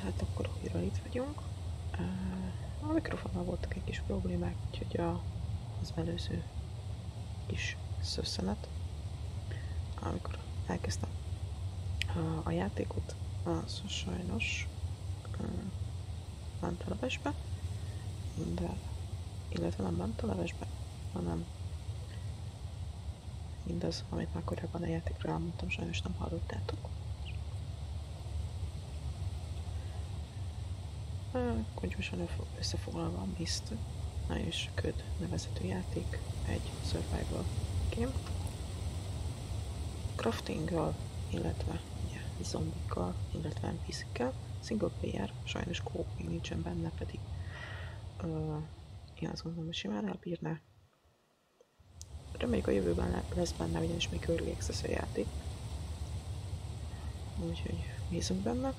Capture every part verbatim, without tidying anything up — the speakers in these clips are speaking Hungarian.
hát akkor újra itt vagyunk. A mikrofonnal voltak egy kis problémák, úgyhogy a, az előző kis szösszenet, amikor elkezdtem a, a játékot, az sajnos ment a levesbe, de illetve nem ment a levesbe, hanem mindaz, amit már korábban a játékra elmondtam, sajnos nem hallottátok. Akkor gyorsan összefoglalva a Myst, és Köd nevezetű játék, egy survival game. Craftinggal, illetve ugye, zombikkal, illetve en pé cékkel. Single player, sajnos co-op még nincsen benne, pedig uh, én azt gondolom, hogy simán elbírná. Reméljük a jövőben lesz benne, ugyanis még early access a játék. Úgyhogy bízunk benne.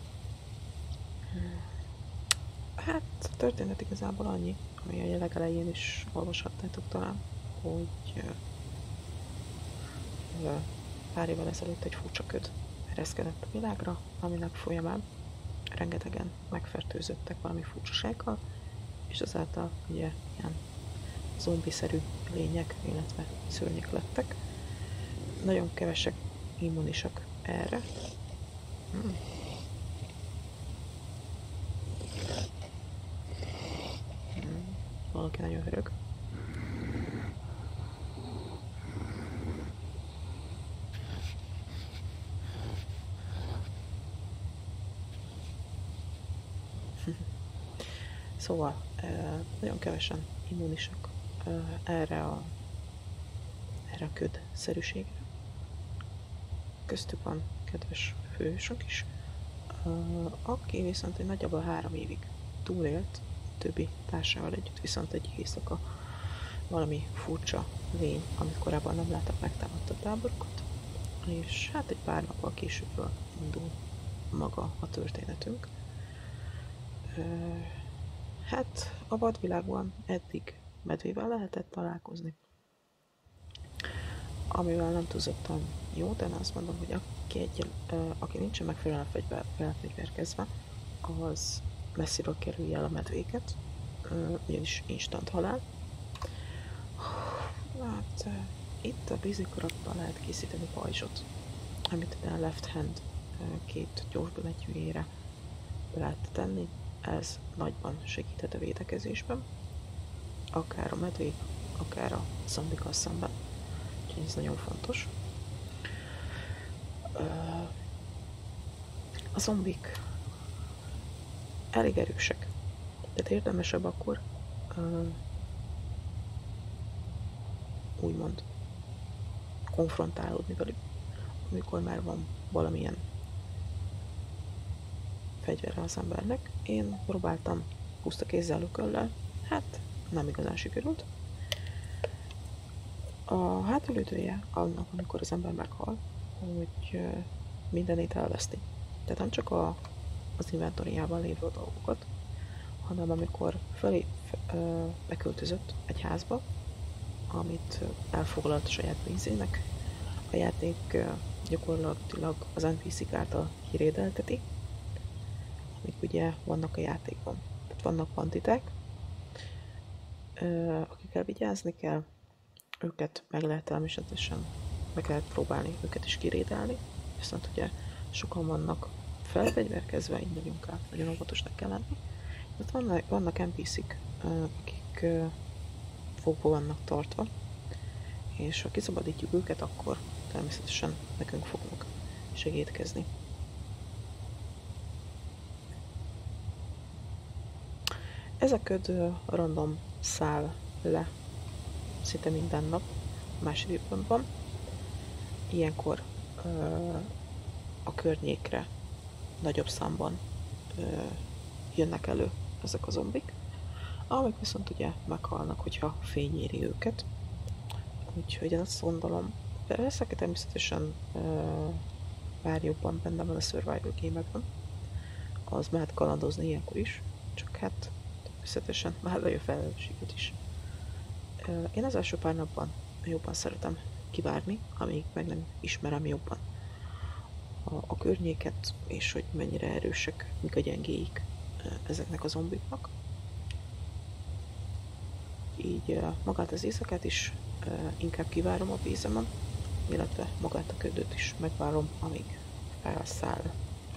Hát a történet igazából annyi, ami a legelején is olvashattátok talán, hogy uh, pár évvel ezelőtt egy furcsa köd ereszkedett a világra, aminek folyamán rengetegen megfertőzöttek valami furcsasággal, és azáltal ugye ilyen zombiszerű lények, illetve szörnyek lettek. Nagyon kevesek immunisak erre. Hmm. Hmm. Valaki nagyon hörög. Szóval nagyon kevesen immunisak erre a, erre a ködszerűségre. Köztük van kedves fősök is, aki viszont egy nagyjából három évig túlélt, többi társával együtt, viszont egy éjszaka valami furcsa lény, amit korábban nem láttak, megtámadta a táborokat, és hát egy pár nappal későbbről indul maga a történetünk. Hát a vadvilágban eddig medvével lehetett találkozni, amivel nem túlzottan jó, de azt mondom, hogy aki, egy, aki nincsen megfelelően felfegyverkezve, az messziről kerülje el a medvéket, ugyanis instant halál. Hát itt a bízikorokban lehet készíteni pajzsot, amit a left hand két gyorsbillentyűjére be lehet tenni. Ez nagyban segített a védekezésben, akár a medvék, akár a zombikkal szemben. Úgyhogy ez nagyon fontos. A zombik elég erősek, tehát érdemesebb akkor úgymond konfrontálódni velük, amikor már van valamilyen fegyverre az embernek. Én próbáltam puszta kézzel lököllel, hát nem igazán sikerült. A hátulütője annak, amikor az ember meghal, hogy mindenét elveszti. Tehát nem csak a, az inventoriában lévő dolgokat, hanem amikor felé ö, beköltözött egy házba, amit elfoglalt a saját pénzének, a játék ö, gyakorlatilag az en pé cék által kirédelteti, amik ugye vannak a játékban. Tehát vannak banditák, ö, akikkel vigyázni kell, őket meg lehet természetesen, meg lehet próbálni őket is kirédelni, viszont ugye sokan vannak felfegyverkezve, így nagyon kell, nagyon óvatosnak kell lenni. Tehát vannak, vannak en pé cék, akik fogva vannak tartva, és ha kiszabadítjuk őket, akkor természetesen nekünk fognak segítkezni. Ez a köd random száll le szinte minden nap, más időpontban. Ilyenkor ö, a környékre nagyobb számban ö, jönnek elő ezek a zombik, amik viszont ugye meghalnak, hogyha fény éri őket. Úgyhogy azt gondolom, persze természetesen ö, bár jobban benne van a survival game-ekben, az mehet kalandozni ilyenkor is, csak hát természetesen vállalja felelősséget is. Ö, én az első pár napban jobban szeretem kivárni, amíg meg nem ismerem jobban a, a környéket, és hogy mennyire erősek, mik a gyengéik ezeknek a zombiknak. Így magát az éjszakát is inkább kivárom a vízemen, illetve magát a ködöt is megvárom, amíg felszáll.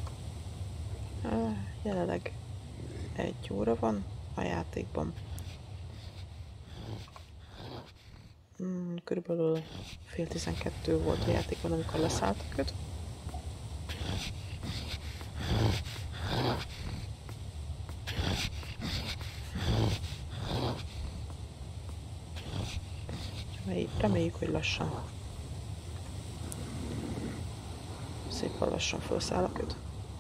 Jelenleg egy óra van a játékban. Körülbelül fél tizenkettő volt a játékban, amikor leszállt a köd. Reméljük, hogy lassan, szépen lassan felszáll a köd.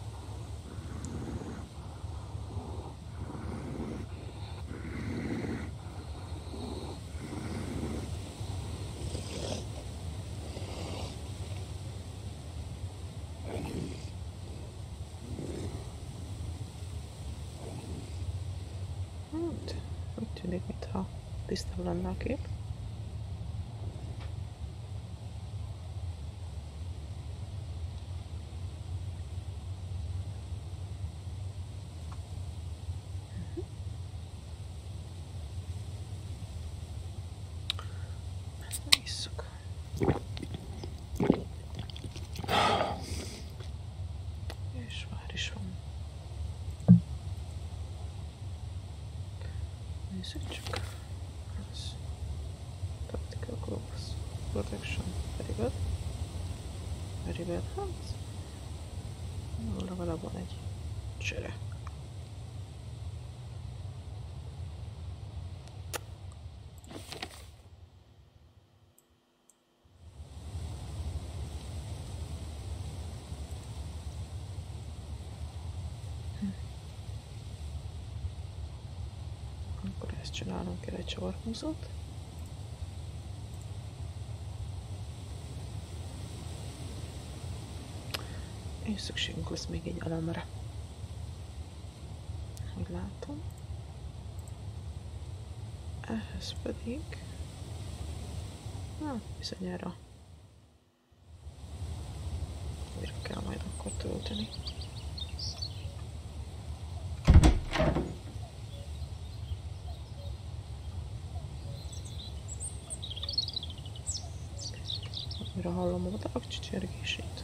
Hát, úgy tűnik, mintha tisztább lenne a kép. És már is van. Nézzük csak. Ez. Tactical Gloves. Protection. Very good. Very bad hands. Legalább van egy csere. Akkor ezt csinálunk kell egy csavarhúzót. És szükségünk lesz még egy elemre. Hogy látom. Ehhez pedig... Hát, bizonyára... Újra kell majd akkor tölteni. Újra hallom a madarak csicsergését.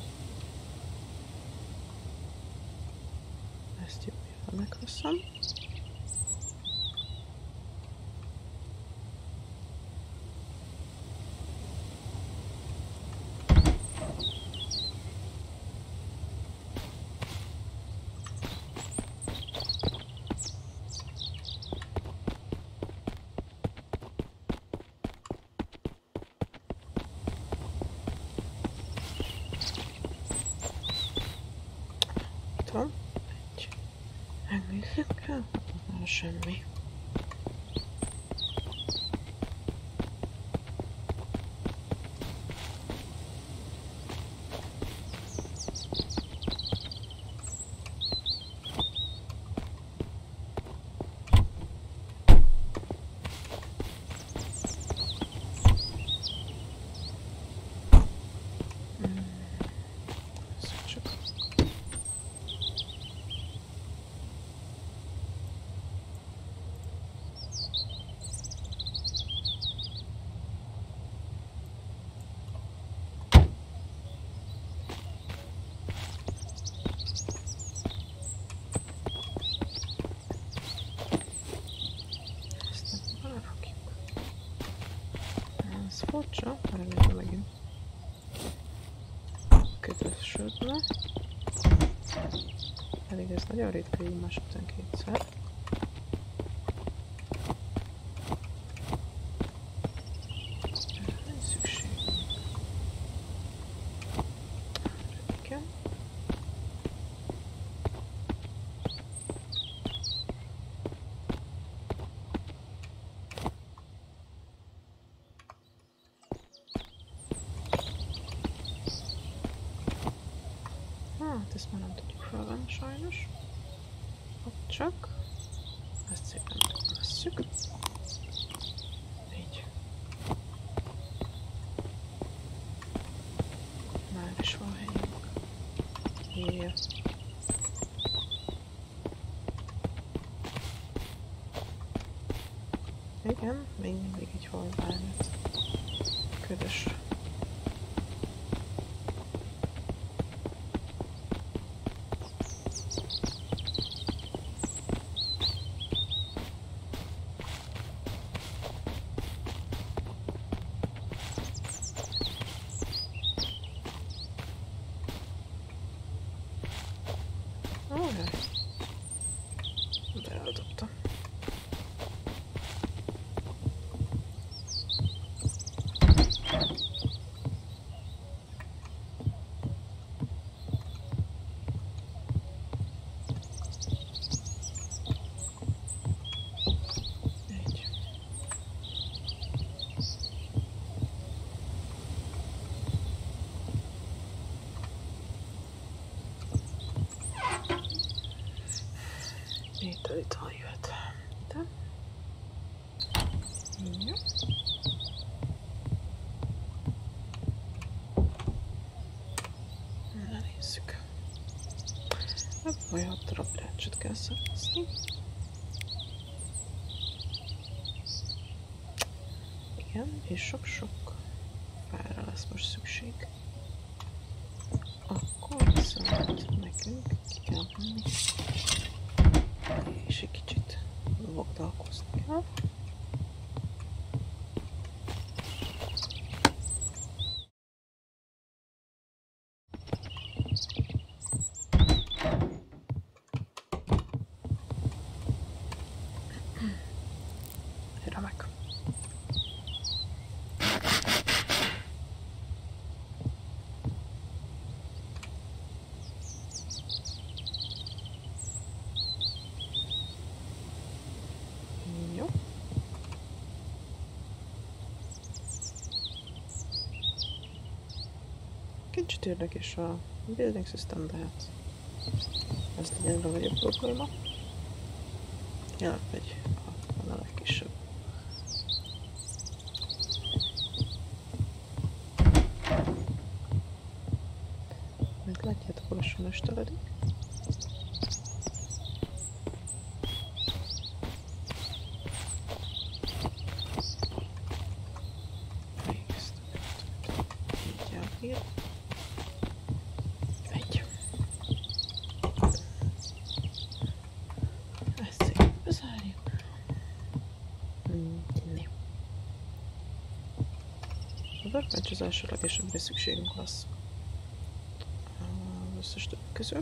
Ezt jobban meghosszam. Van egy. Megnézzük kell? Nem semmi. Furcsa, remélem megint ködösödne. Pedig ez nagyon ritka, így más után kétszer. Nincs szükség. Igen. Hát ezt már nem tudjuk felvenni sajnos. Ott csak. Ezt szépen megvesszük. Így. Már is van helyünk. hírja. Igen, még mindig egy halványat. Ködös. Beeldobtam. Így. Itt, itt van jöhet. Ide. Jó. Na nézzük. Ebből olyan darab rácsot kell szerezni. Igen, és sok-sok fára lesz most szükség. Akkor viszont nekünk ki kell venni. És egy kicsit vogdalkozni kell. Remek. Jó. Kicsit érdekes a building system, de hát ez legyen a nagyobb probléma. Jelenleg egy a, a legkisebb. Mint látjátok, lassan esteledik. Egy. Ezt szépen bezárjuk. Inni. A workbench az elsőleges, amire szükségünk lesz. Az összes többi közül.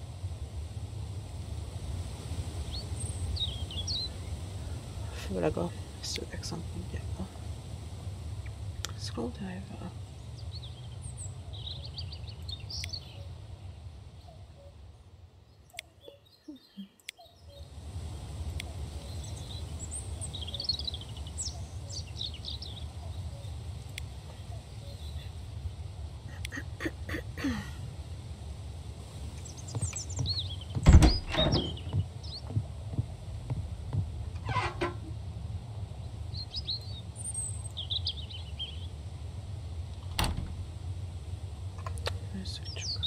Főleg a szőreg szempontjából. Screwdriver. Nézzük csak.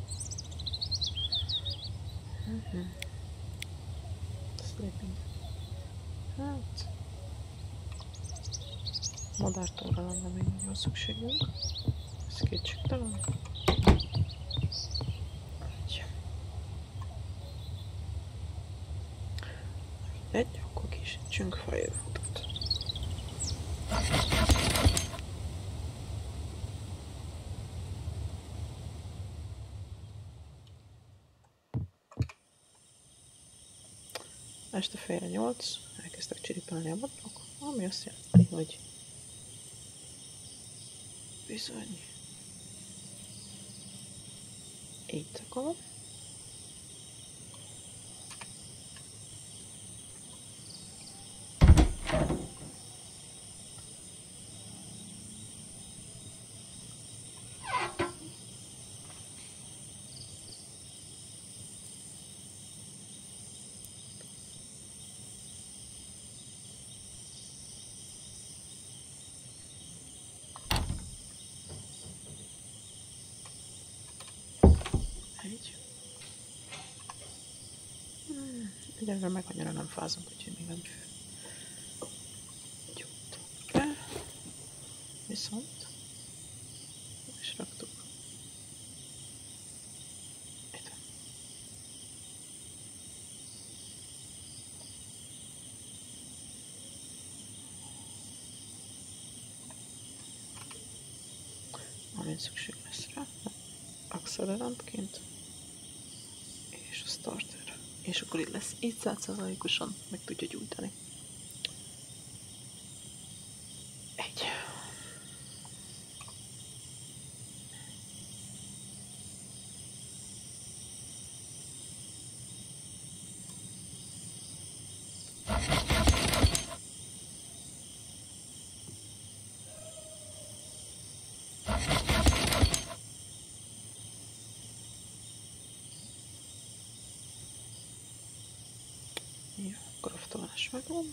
Uh-huh. Sleeping. Hát... Madártóra lenne még nagyon szükségünk. Ez kétségtelen. Egy, akkor készítsünk firewoodot. Este fél nyolc elkezdtek csiripelni a madarak, ami azt jelenti, hogy bizony éjszaka. Egy. Egyelőre meg annyira nem fázunk, úgyhogy még nem gyújtunk le. Viszont és raktuk. Itt van. Amint szükség lesz rá. Accelerantként. És a starter. És akkor itt lesz. Így száz százalékosan meg tudja gyújtani. Egy. Jó, akkor a tolás megvan.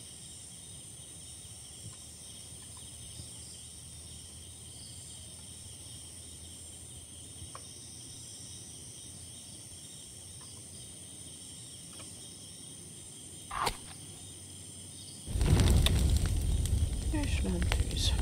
És ment tűz.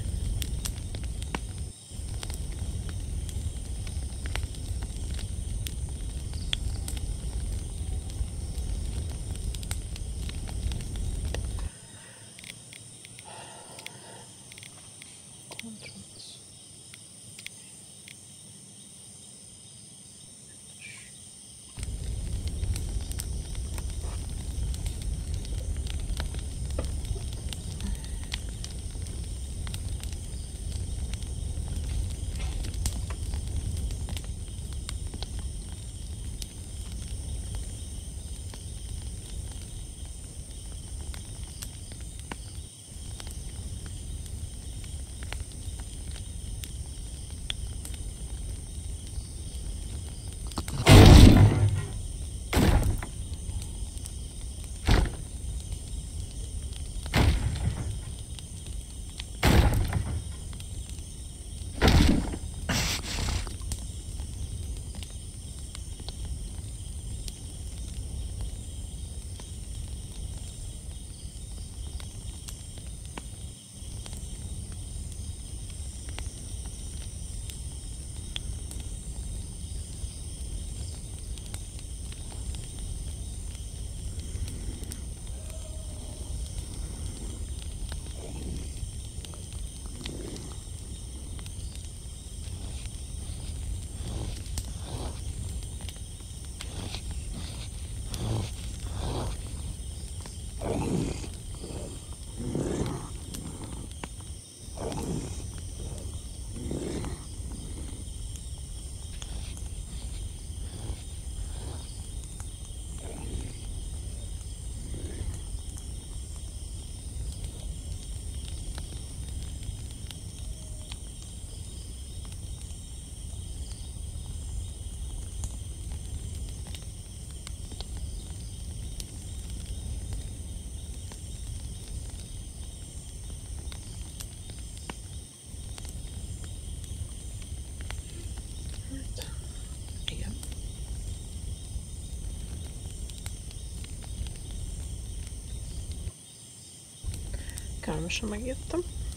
Kellemesen megjöttem.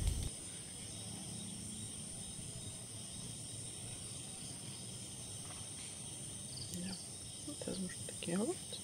Ja, hát ez most kihalott.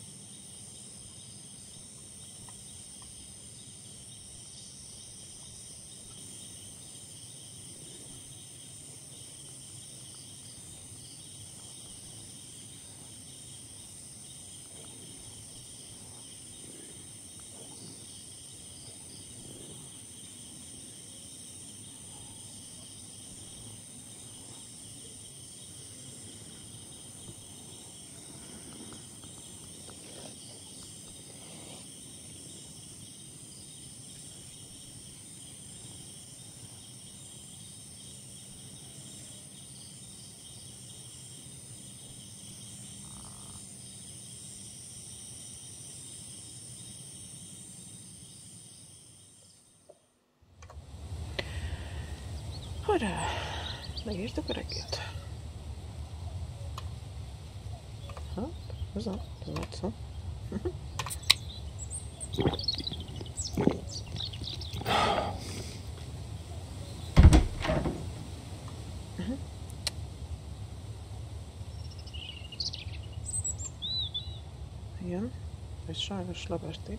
Hurrá! Megírtuk a reggelt. Hát, ez a, ez volt szó. Igen, egy sajnos labesték.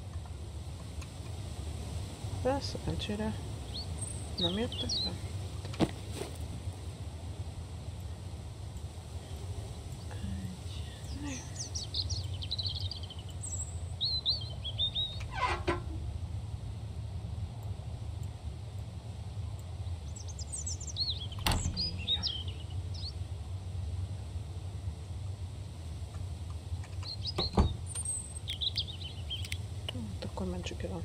De szerencsére nem jöttek be. Akkor mentsük el a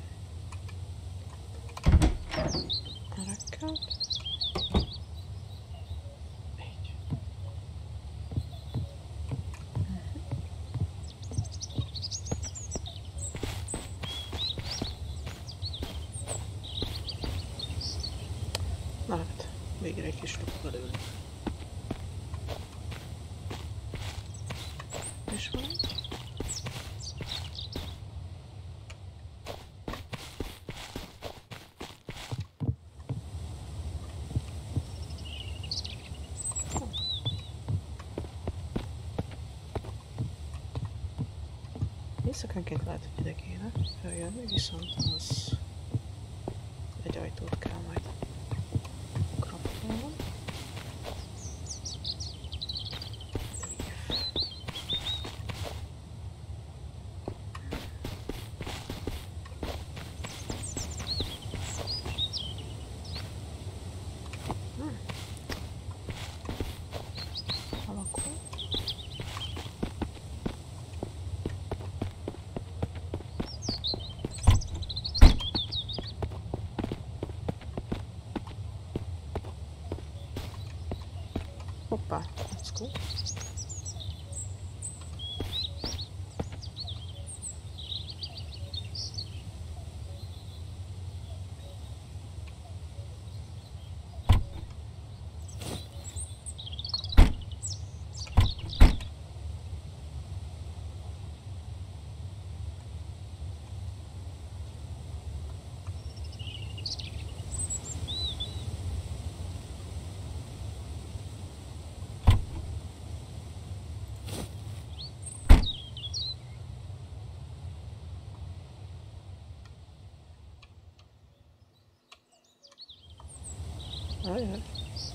rekkel. Így. Na hát, végre egy kis luk belőle. És van? Éjszakánként lehet, hogy ide kéne feljönni, viszont az egy ajtót kell majd kraftolnom. Hmm. Alakul. Hoppá, let's go. Ajaj.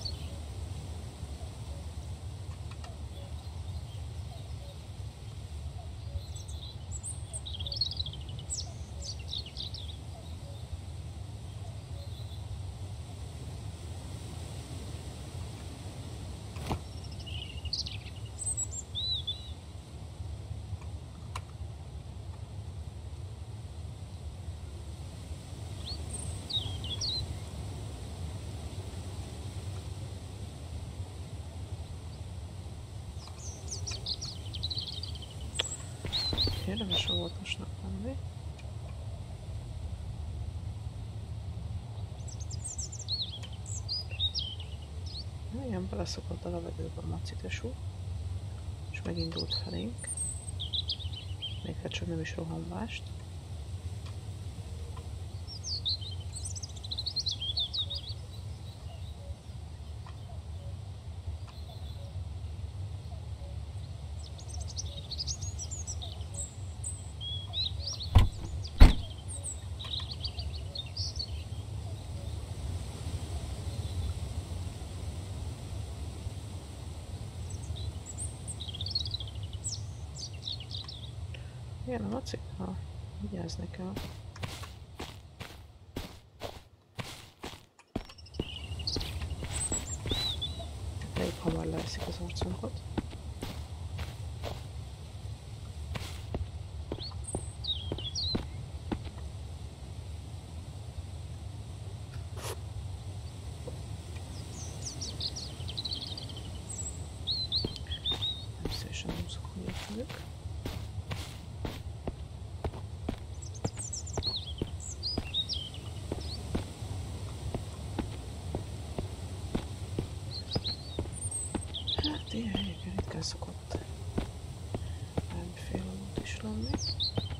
Érdemes óvatosnak lenni. Igen, beleszokott a levegőbe a macitesú, és megindult felénk. Még hát csak nem is rohanvást. Igen, a macikra vigyázni kell. Elég hamar leeszik az arcunkat. Természetesen nem szokulják velük. Hát ilyen helyeken ritkán szokott bármiféle út is lenni.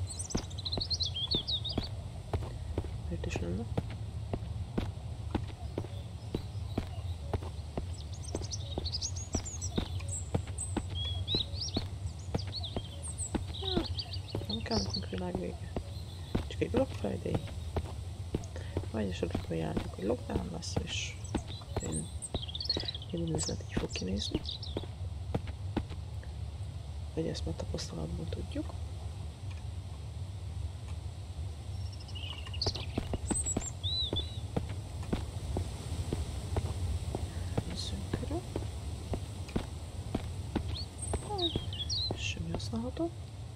világ vége. Csak egy Black Friday. Vagy esetleg a jelentik, hogy lockdown lesz, és én minden üzlet így fog kinézni. Vagy ezt már tapasztalatból tudjuk. Nézzünk körül. Semmi használható.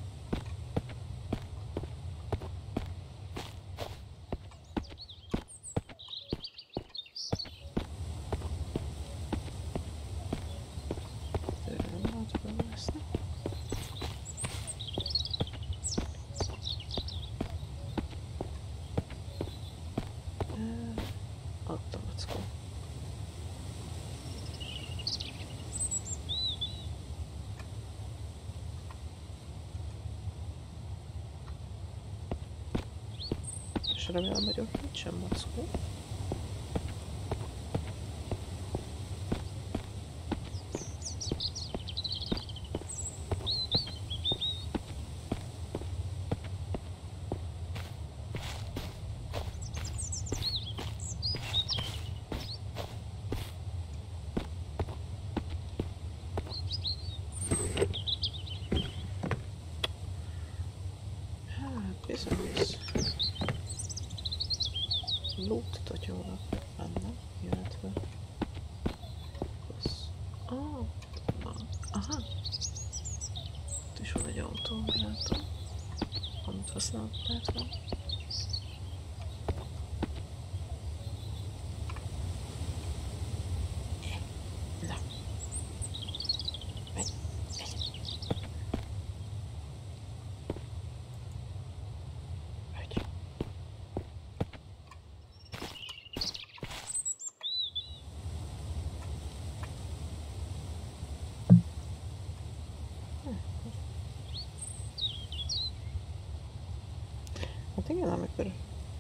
És remélem, hogy ott nincsen mackó. Hát, bizony ez. Lót totyónak benne, illetve az... Ah, aha! Itt is van egy autó, látom, amit használhat lehet van. Na. Megy, megy. Megy. Hát igen, amikor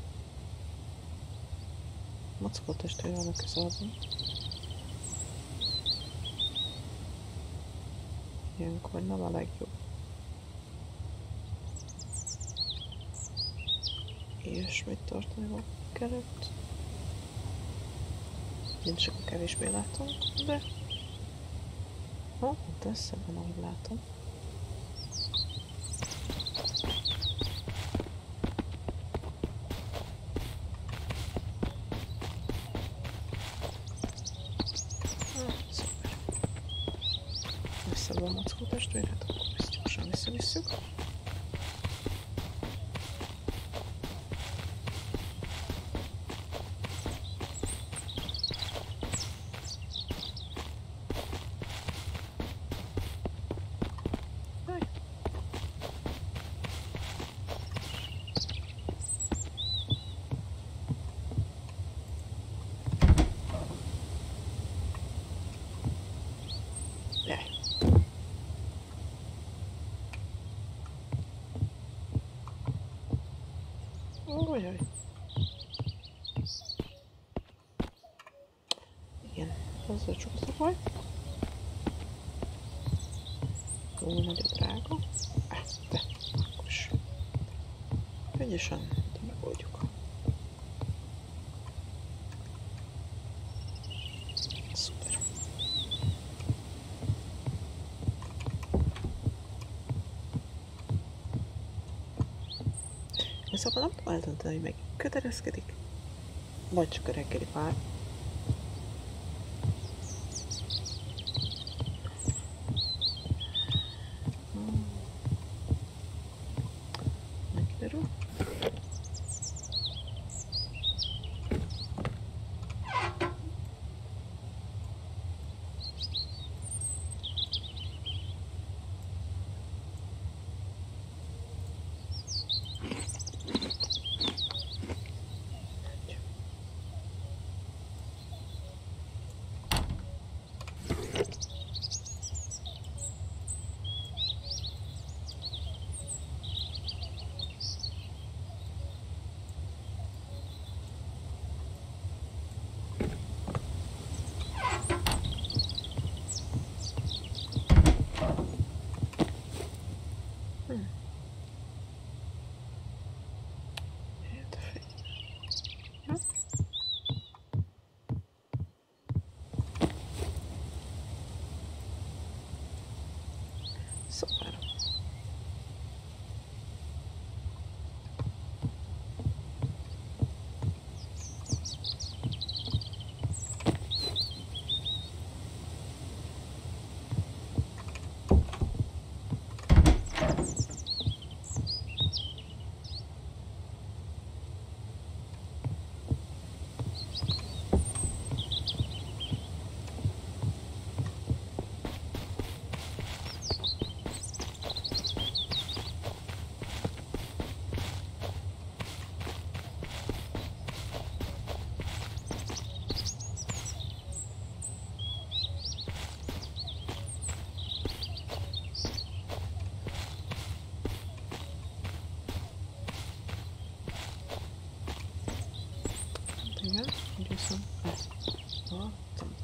mackó testvér van a közelben, ilyenkor nem a legjobb. Ilyesmit tartani maguk előtt. Én csak kevésbé látom, de... Ó, oh, de szebben, ahogy látom. Vissza a mackó testvéret, akkor ezt gyorsan visszavisszük. Jaj. Ojjaj. Igen, azzal csak az a baj. Túl nagy a drága. Ah, de, akkor is. Ügyesen, de megoldjuk. Szuper. Szóval nem tudom eldönteni, hogy meg kötelezkedik, vagy csak a reggeli pár. Hmm. Megkiderül.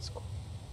Let's go.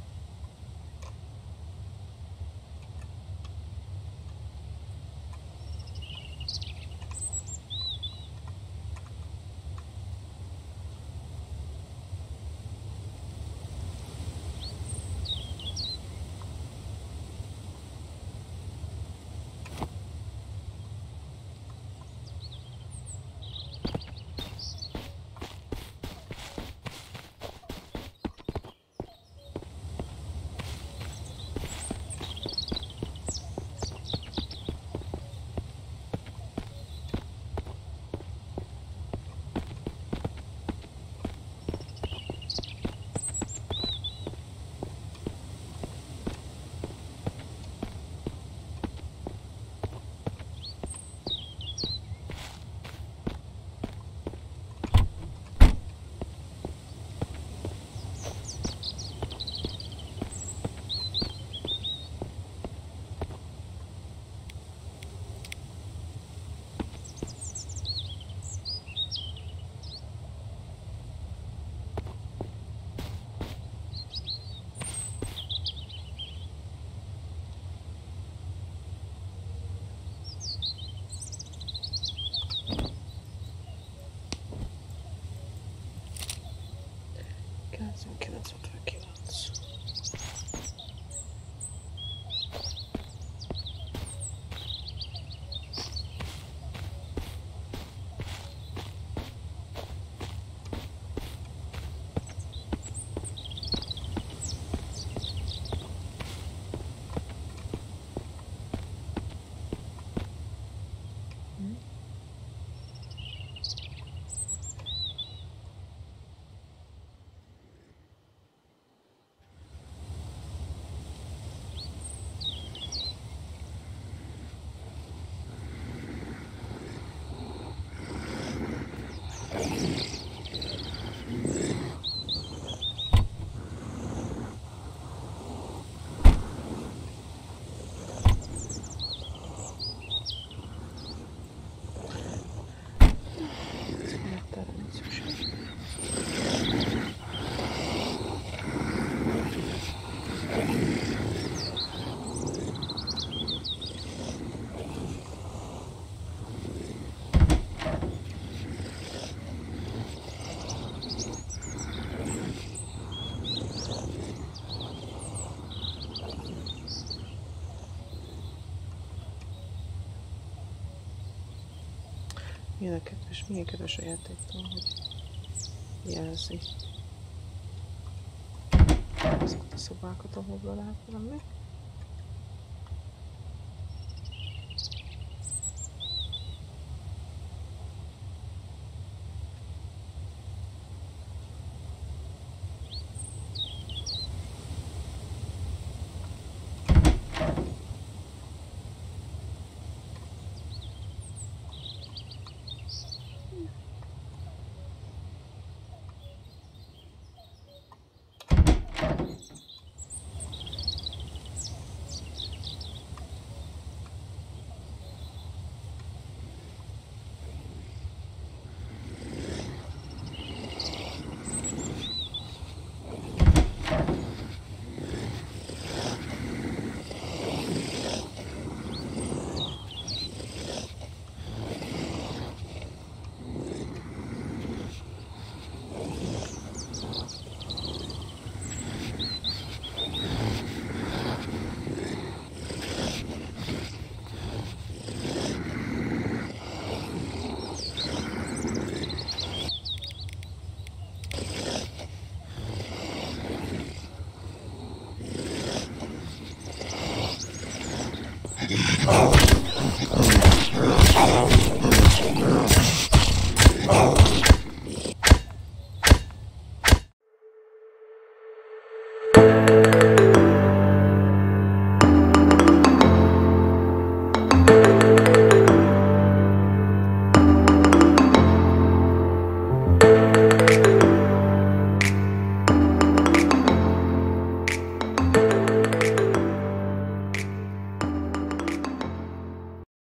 kilencszázötvenkilenc. Milyen kedves, milyen kedves a játéktól, hogy jelzi azokat a szobákat, ahol lehet lenni. Oh.